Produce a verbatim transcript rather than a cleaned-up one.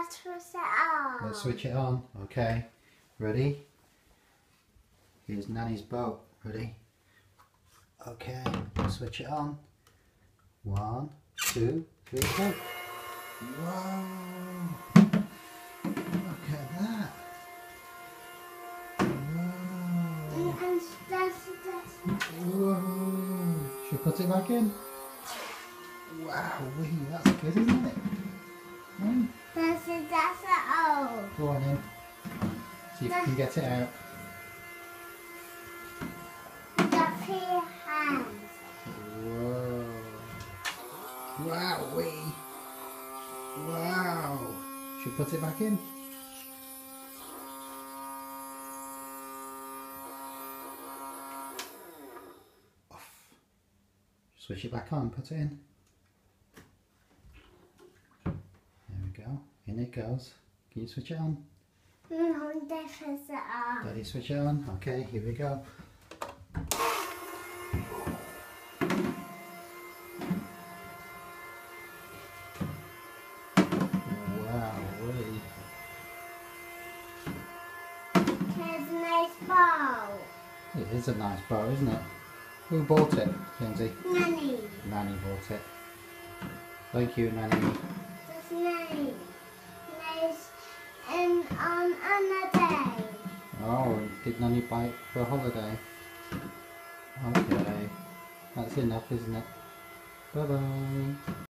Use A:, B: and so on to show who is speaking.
A: Let's switch it on.
B: Let's switch it on. Okay. Ready? Here's Nanny's boat. Ready? Okay. Let's switch it on. One, two, three, go. Whoa! Look at that. Whoa!
A: And that's, that's,
B: Whoa! Should we put it back in? Wow, wee, that's good, isn't it? Hmm?
A: that's, that's it all.
B: Go on in. See if you can get it out.
A: Just your hands.
B: Whoa! Wow, wee! Wow! Should we put it back in? Off. Switch it back on, put it in. There we go. In it goes. Can you switch it on?
A: No, that's it on.
B: Daddy, switch it on. Okay, here we go. Wow, wee.
A: Here's a nice ball.
B: It is a nice boat, isn't it? Who bought it, Kenzie?
A: Nanny.
B: Nanny bought it. Thank you, Nanny.
A: That's nanny. Nice. And on another day.
B: Oh, did Nanny buy it for a holiday? Okay. That's enough, isn't it? Bye-bye.